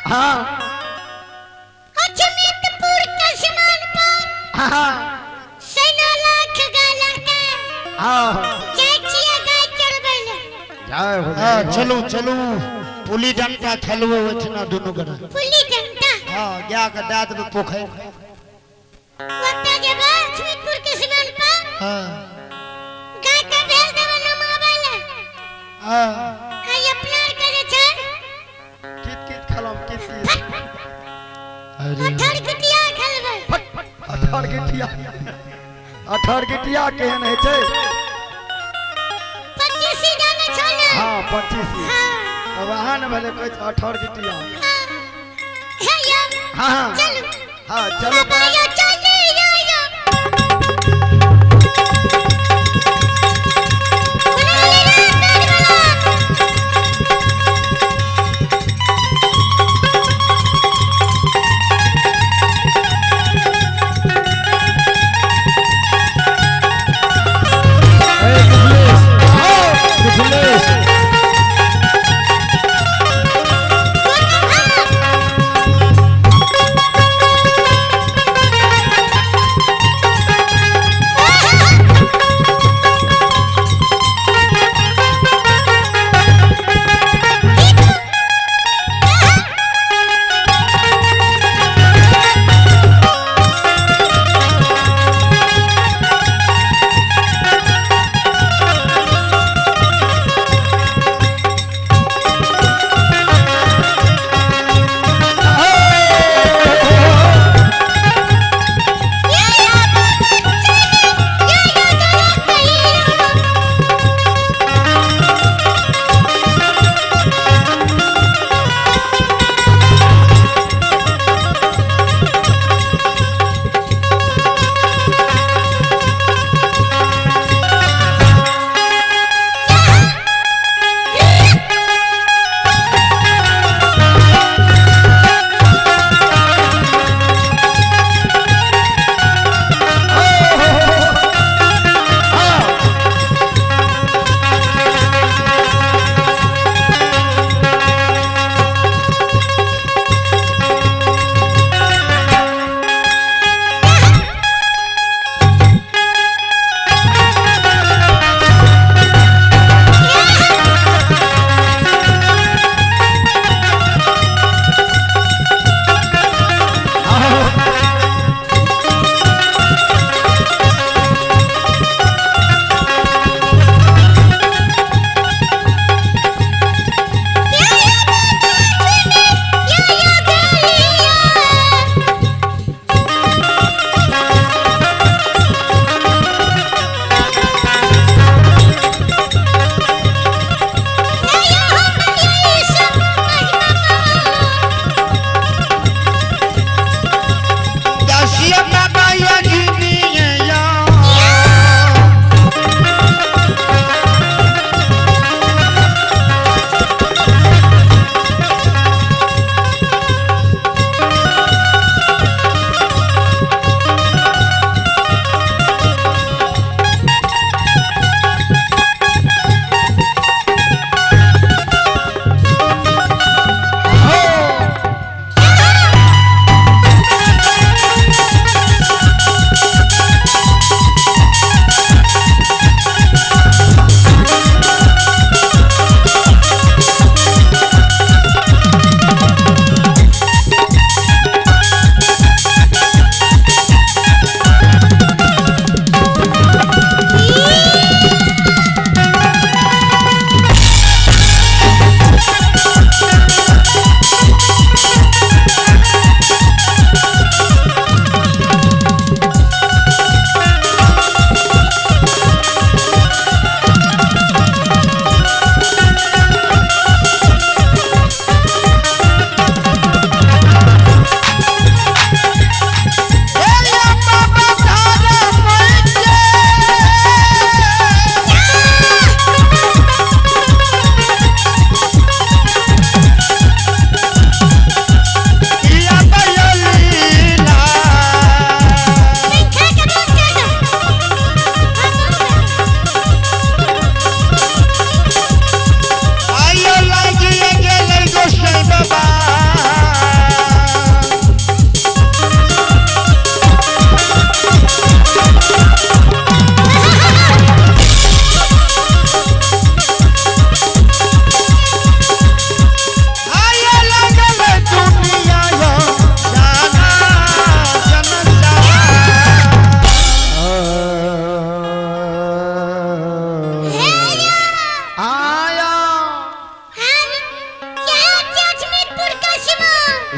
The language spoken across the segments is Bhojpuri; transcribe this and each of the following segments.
हाँ अजमेरपुर का सीमान पर हाँ सेना लाख गाला के हाँ चेचिया गाय चलबल जय हो हाँ चलो चलो पुली डंडा खेलवे इतना दोनों करा पुली डंडा हाँ क्या का दांत में पोखे वक्त जब अजमेरपुर के सीमान पर हाँ गाय का भेल देवा न मावेला हाँ आई अपना करे छे कित कित खलम कित कित अरे अठर गिटिया खेलबे अठार गिटिया केहन है छै 25 जाने छ ना हाँ 25 हां अब अहाँ न भले कोई 18 गिटिया हे या हाँ चलो हाँ चलो बाबा या चले या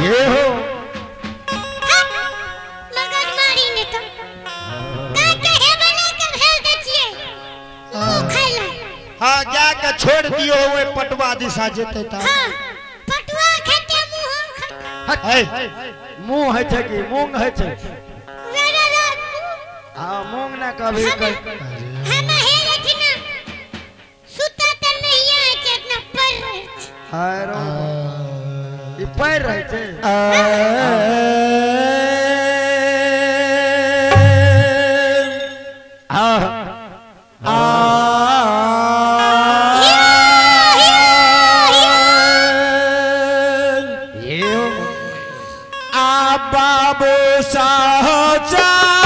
ये हो मगर मारी ने तो का कहे बना के भेज दे छिए मुंह खाला हाँ जाके छोड़ दियो वो पटवा दिशा जेते ता हां पटुआ खेते मुंह खाता है मुंह है छे कि मूंग है छे रा हाँ मूंग ना कभी कर हम है लेकिन सुता त नहीं है इतना पर हाय रो ई पैर रहे छे ये हो बाबू साहब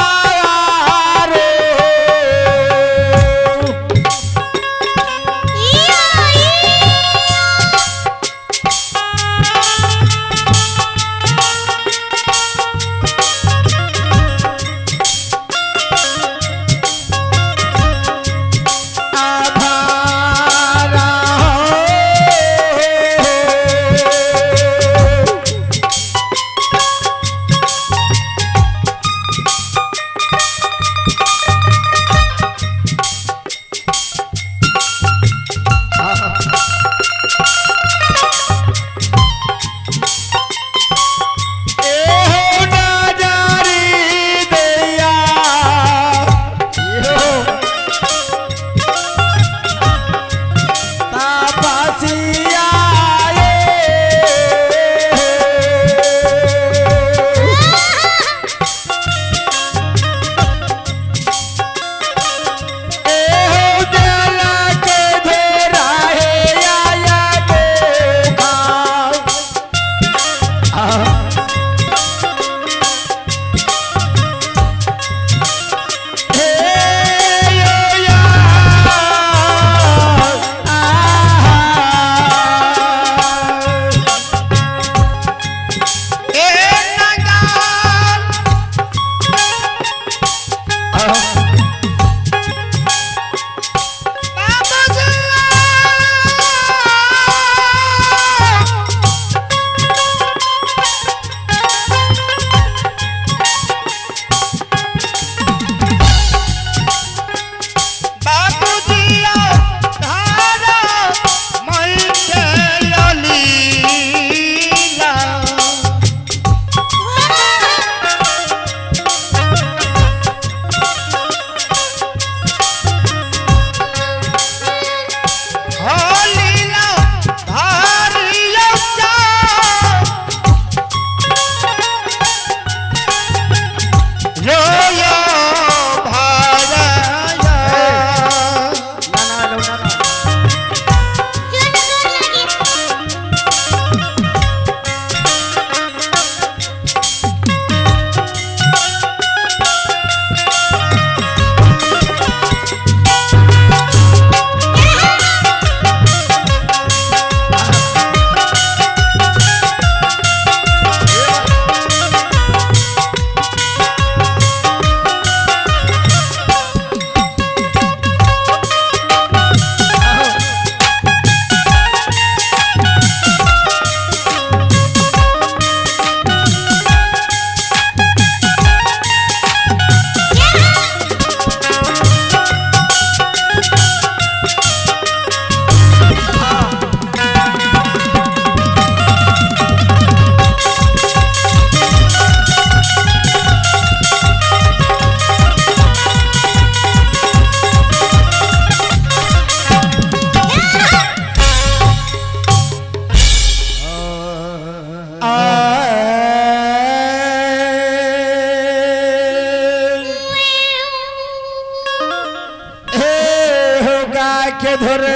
के धरे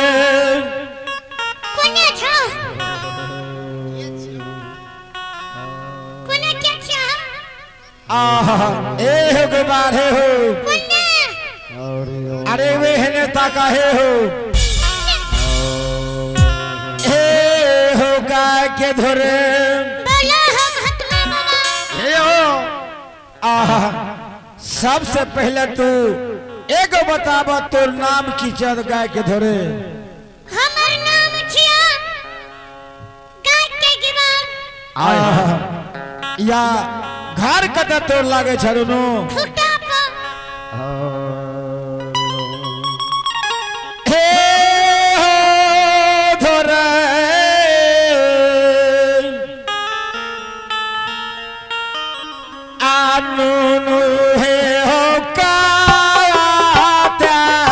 कोने छो कोने क्या छो ए हो के बारे हो कोने अरे वे हने ताका है हो ए हो का के धरे बोलो हम हतमा बाबा ए हो सबसे पहले तू एक बताब तोर नाम की चंद गाय के धरे हमर नाम छिया गाय के गिवान आहा या घर कते तोर लागे छ रुनु फुटा पर हे हो धोरे आनुनु हे हो काता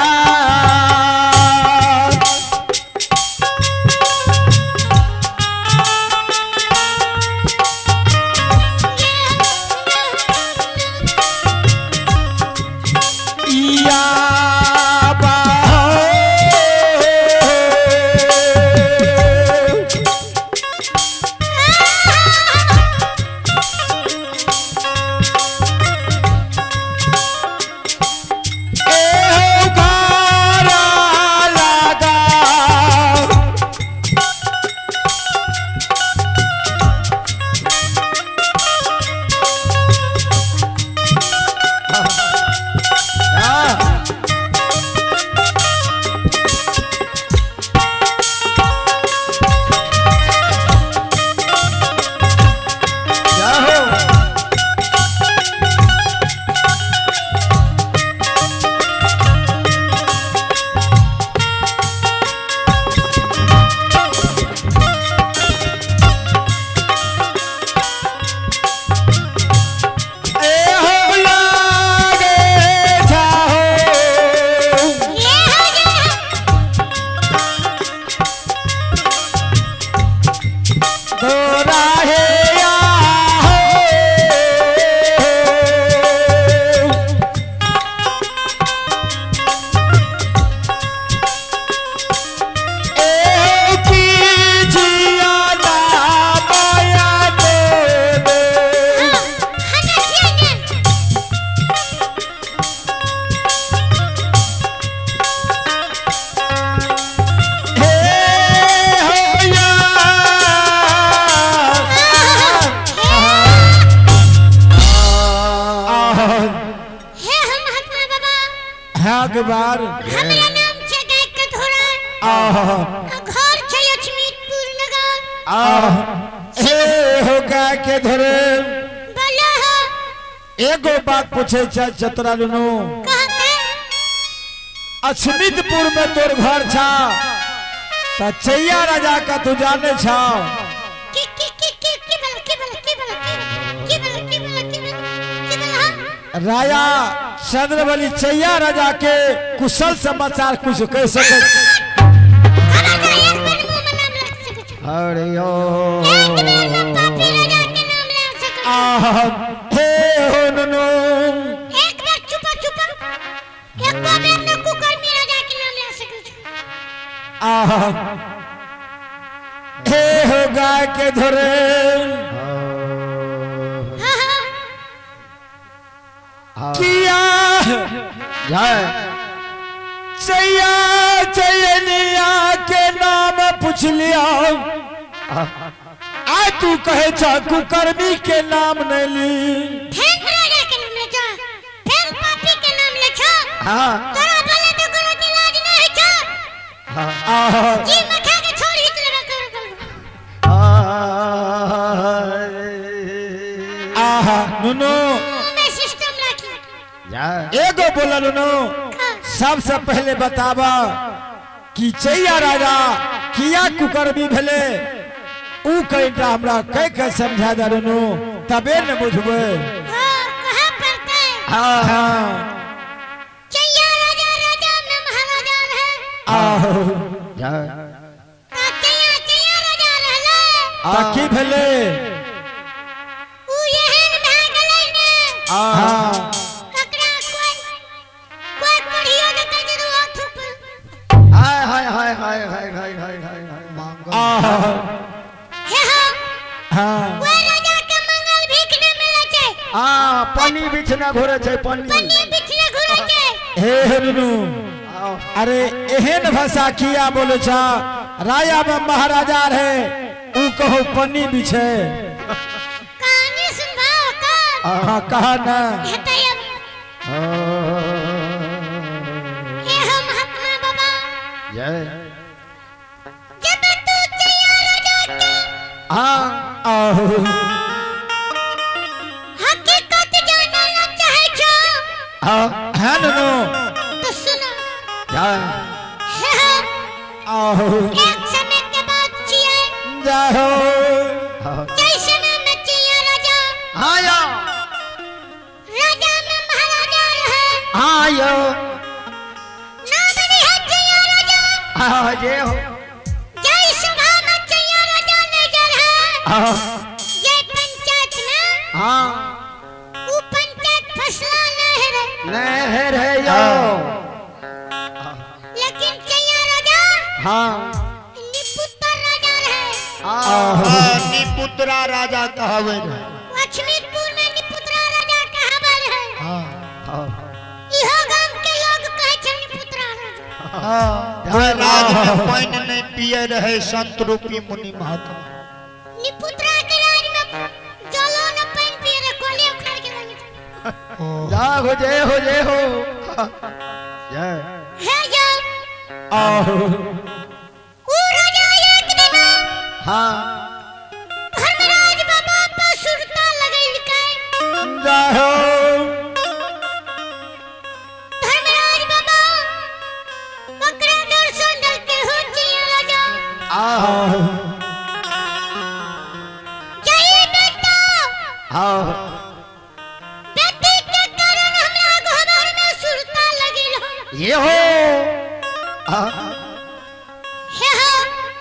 या के बार हमरा नाम छै गाय के धोरा घर छै लक्ष्मीपुर नगर हे हो गाय के धोरे बोलो हो एगो बात पूछे छ चतरा लुनु कहते अछमितपुर में तोर घर छा त चैया राजा का तू जाने छा राजा चंद्रबली चैया राजा के कुशल समाचार कुछ कह सके अरे ओ हे हो नुनु एक बार चुप एक बार न कुकर्मी राजा के नाम ले सके छ हे हो गाय के धोरे किया जय चैया चैनिया के नाम पूछ लिया आ तू कहे छ कुकर्मी के नाम नहीं ली फेन राजा के नाम ले छ फेन पापी के नाम ले छ हां तोरा बोले तो कोनो इलाज नहीं छ आहा जी मखा के छोड़ हित लगा आहा नुनु मैं सिस्टम राखी जय एगो बोला नुनु सबसे पहले बतावा कि चैया राजा किया कुकर्मी भेले ऊ कईटा हमरा कह के समझा दे नुनु तबे न बुझबे हां कहां पड़ते हां हां चैया राजा में महाराजा रहे आहो जय चैया राजा रहले त की भेले ऊ एहन भए गेलै ने आहा ककरा कोई बढ़िया न कर दे हाथ ऊपर हाय हाय हाय हाय हाय हाय हाय हाय मांगो आहा हे हां कोई राजा के मंगल भीख न मिले छै हां पानी बिछना घोरे छै पानी पन्नी बिछने घुरे छै हे नुनु अरे एहन भाषा किया बोले छा राजा में महाराजा रहे ऊ कहो पन्नी बिछे कहानी सुनाओ का हाँ कहा ना हेतै हे हम महात्मा बाबा जय जब तू चैया राजा के हाँ आहो हाँ है नो तो सुनो जय आहो एक समय के बाद चिया जाहो हाँ जैसे में चिया राजा हाँ यो राजा में महाराजा रहे हाँ यो नाम नहीं है चिया राजा हाँ जे हो जय सभा में चिया राजा नजर है हाँ ये पंचायत में हाँ वो पंचायत फसला नहीं रहे नहीं है यो लेकिन चिया राजा हाँ निपुत्र राजा रहे हाँ निपुत्रा राजा कहावे रहे। लक्ष्मीपुर में निपुत्रा राजा कहावल है हाँ इहो गांव के लोग कहे छे निपुत्रा राजा वह राज में पानी नहीं पिए रहे संत रूपी मुनि महात्मा। निपुत्रा के राज में जलो न पानी पिए रे कोले उखाड़ के लागे जय हो जय हो जय है जो आहो ऊ राजा एक दिन हाँ धर्मराज बाबा पर सुरता लगैल के जाहो धर्मराज बाबा बकरा दर्शन दल के हो चिया राजा आहो जय बेटा हाँ बेटी के कारण हमरा घर में सुरता लगैल हो ये हो हाँ हे हो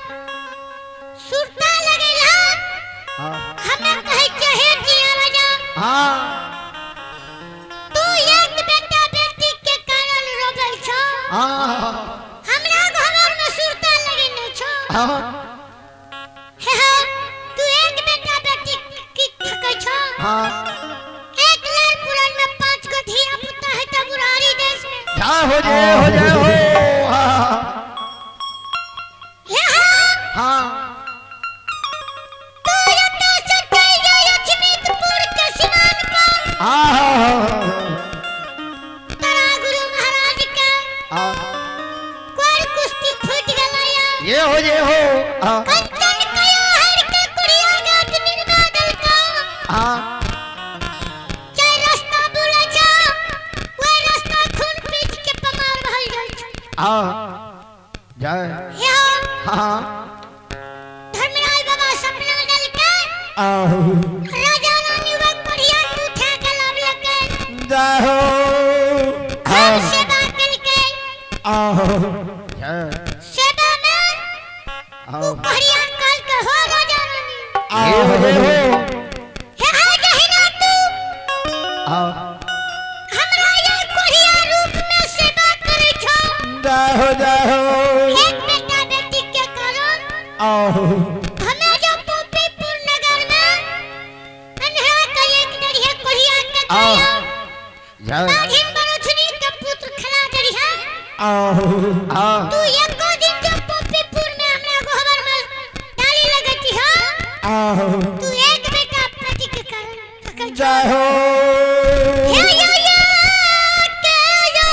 सुरता लगैल हो हाँ हमरा कहे चाहे जिया राजा हाँ तू एक बेटा बेटी के कारण रोबल छो हाँ हमरा घर में सुरता लगैल छो हाँ हे हो तू एक बेटा बेटी की थकै छो हाँ एक लाल पुराण में 5 गो धिया पुता है त बुरारी देश में जय हो जय हो हाँ हे हो हाँ तू एता से चल जा लक्ष्मीपुर के सीमान पर तारा गुरु महाराज के कोई कुश्ती फूट गलाया ये हो कंचन कया हर के कुड़िया गात निर्बादल का हाँ चाहे रास्ता बुला जा वो रास्ता खून पीट के पमार भल जाय छै जय हे हो हाँ धर्मराज बाबा सपना दल के आहो राजा रानी युवक बढ़िया तू थे के लाभ लगे जाहो घर सेवा कल के आहो जय सेवा में हाँ बढ़िया काल के हो राजा रानी ये हो हे आ जहिना तू हाँ हमरा ये कोढ़िया रूप में सेवा करे छो जाहो जाहो एक बेटा बेटी के कारण आहो हमें जो पोपीपुर नगर में अंधेरा का एक डरिया कोढ़िया के हाँ दरिया जय आधीन बरोथनी के पुत्र खड़ा डरिया आहो हाँ तू एको दिन जो पोपीपुर में हमरा गोबर में डाली लगती हो आहो तू एक बेटा बेटी के कारण थकल छो जाहो हे यो के यो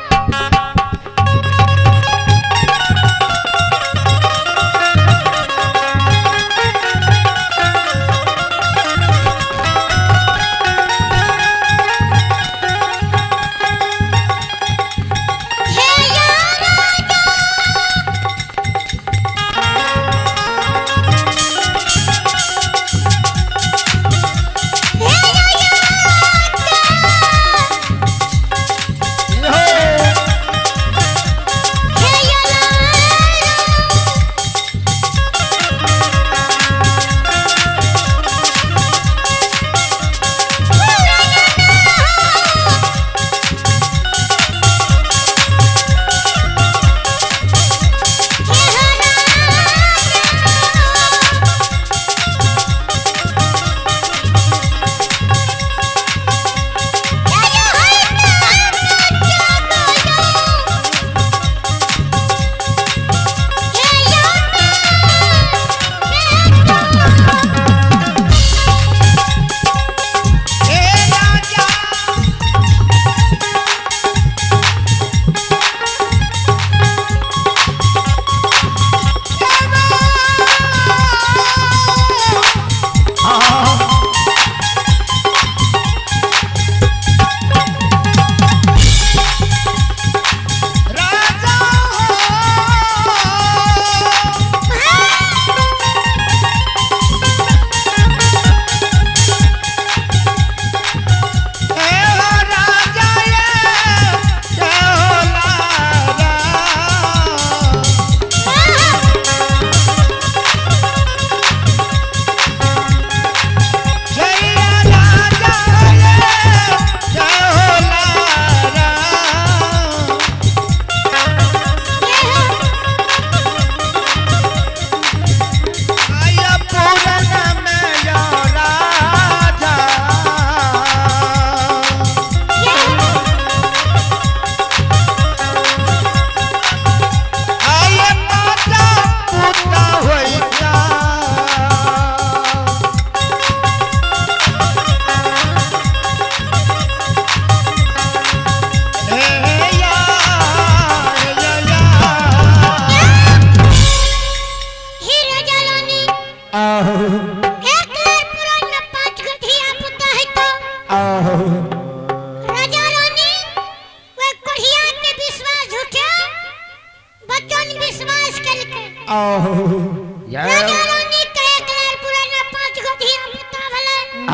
हे यो राजा हे यो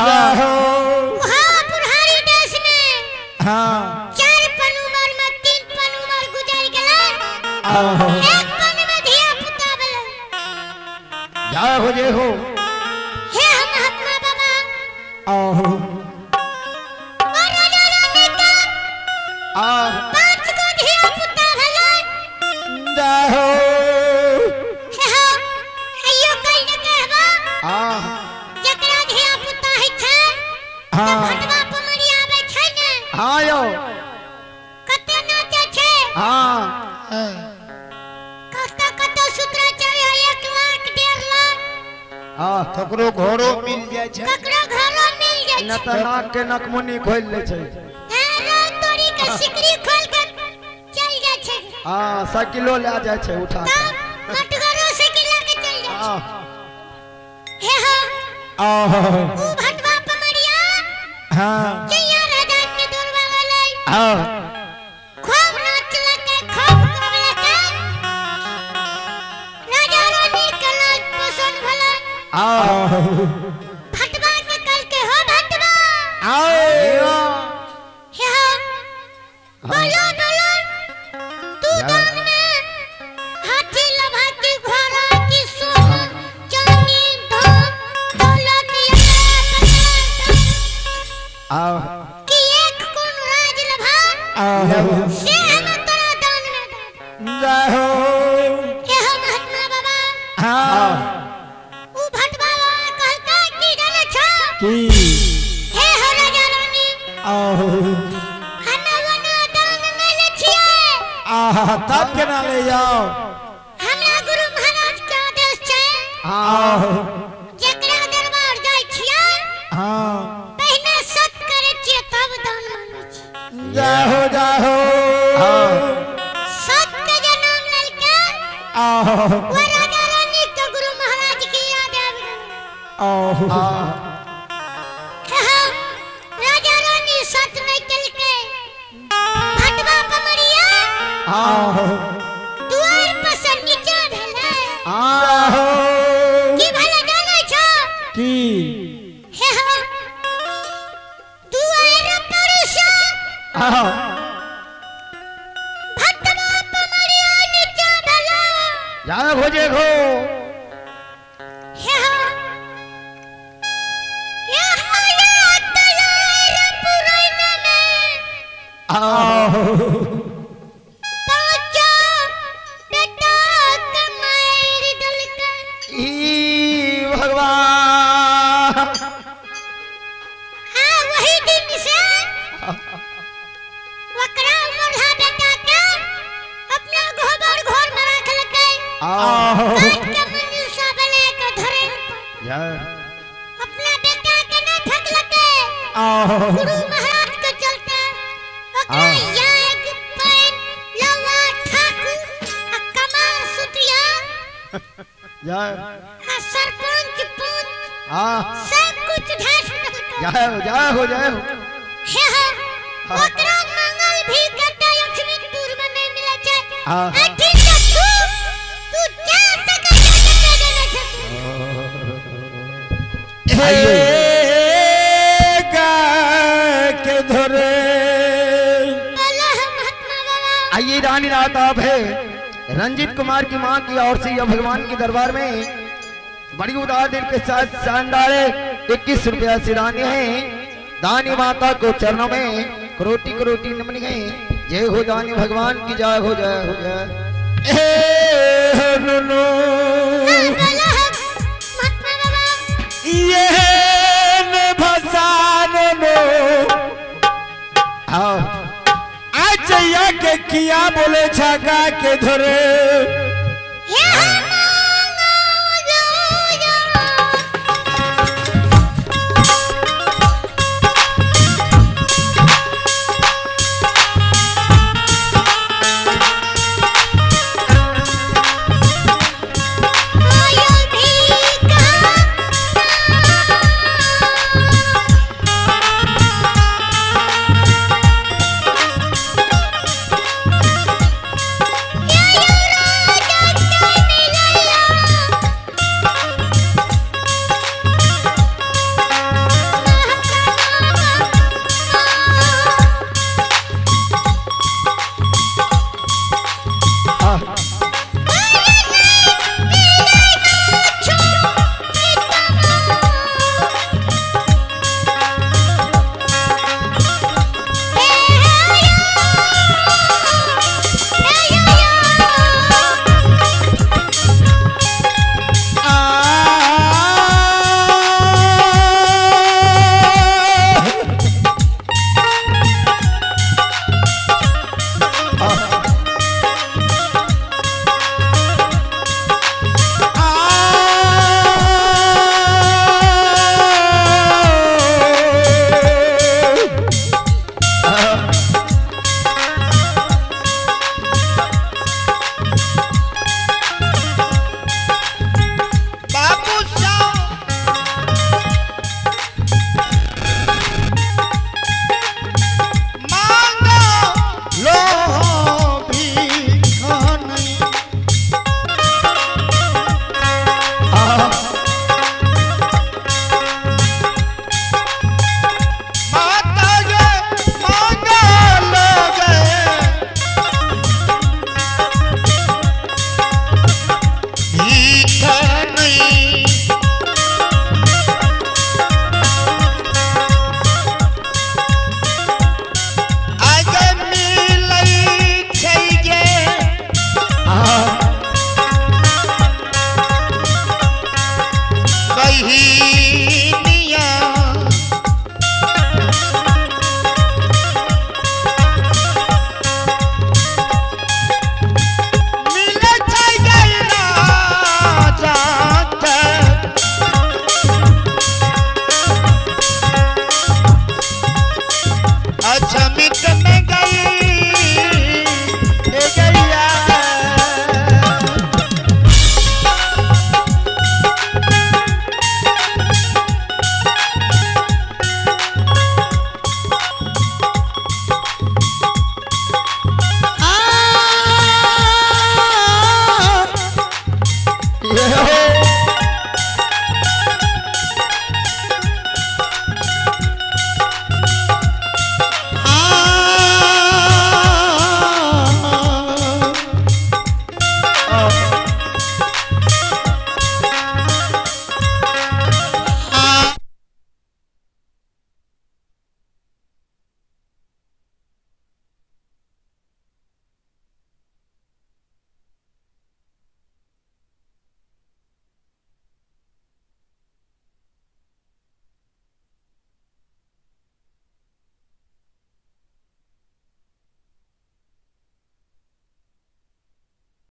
वहाँ बुढ़ारी देश में हाँ 4 पन उमर में 3 पन उमर गुजर गया, 1 पन में धिया पुता भेल। जय हो जय हो। हे महात्मा बाबा आहो और राजा रानी का आ 5 गो धिया पुता भेल। जय हो हे हो आइयो कहि न कहबा आ जकरा धिया पुता है छै त हाँ भटवा पमरी आबै छै ने, हाँ यो कते नाचे छै, हाँ कतो सूत्रा चढ़े 1 लाख 1.5 लाख, आ ककरो घरो मिल जाए छै, ककरो घरो मिल जाय न छै। त नाक के नकमुनी खोल ले छै। रात तोरी के सिकरी खोल के चल जाय छै, हाँ साइकिलो ले जाए छै उठा के। तब मटगरो से के लेके चल जाय आ छै। हे हो आहो ऊ भटवा पमरिया हाँ जइया राजा के दरबार वाले आ खूब नाचलकै, खूब करलकै, राजा रानी के लाज पसंद भेलै। आ भटवा के कहलकै हो भटवा आओ हे हो बोलो बोलो तू दान में हाथी लभाती घोड़ा की सोना चांदी धन दौलत आ कि एक कौन राज लभा आओ से हम तोरा दान में दे। जय हो हे हो महात्मा बाबा हाँ ऊ भटवा कहलकै कि जाने छो की हे हो राजा रानी आओ हनवना दान में ले छियै, आहा तब केना ले जाओ हमरा गुरु महाराज के आदेश छै आओ जेकरा दरबार जाय छियै हाँ पहिने सत करे छियै तब दान मांगे छियै। जय हो सत के जे नाम लेलकै आओ वो राजा रानी के गुरु महाराज की याद आबि गेलै। आओ राजा रानी सत नहीं केलकै, भटवा पमरिया आओ दुआर पर से नीचा भेलै। आओ की भेलै जानै छो की हे हो दुआर पर से आओ भटवा पमरिया नीचा भेलै। जय हो जय हो। हे हो ये हाया तलार पुरैन में आओ पांचो बेटा के मार देलकै। ई भगवान हाँ वही दिन से वकरा मुर्हा बेटा के अपना घोर में रखलकै, आओ काट के मनुष्य बना के धरे जय अपना बेटा के न ठगलकै। आओ गुरु महाराज के चलते ओकरा याग पैन लवा ठाकुर आ कमाल सुतिया जय आ सरपंच पंच हाँ सब कुछ ढास देलकै। जय हो जय हो जय हो। हे हो ओकरा मंगल भी कते लक्ष्मीपुर में नहीं मिले छै। हाँ। आ ठीक है तू जा सके जाने छै। के धरे बोलो है महात्मा बाबा आइए रानी राताब है रंजीत कुमार की मां की ओर से यह भगवान के दरबार में बड़ी उदार दिल के साथ शानदार 21 रुपया से दानी है। दानी माता को चरणों में करोटी करोटी नमन है। जय हो दानी भगवान की जय हो जय हो जय। ए नुनु बोलो है महात्मा बाबा ये न भसान नो हाँ आज के किया बोले छका के धरे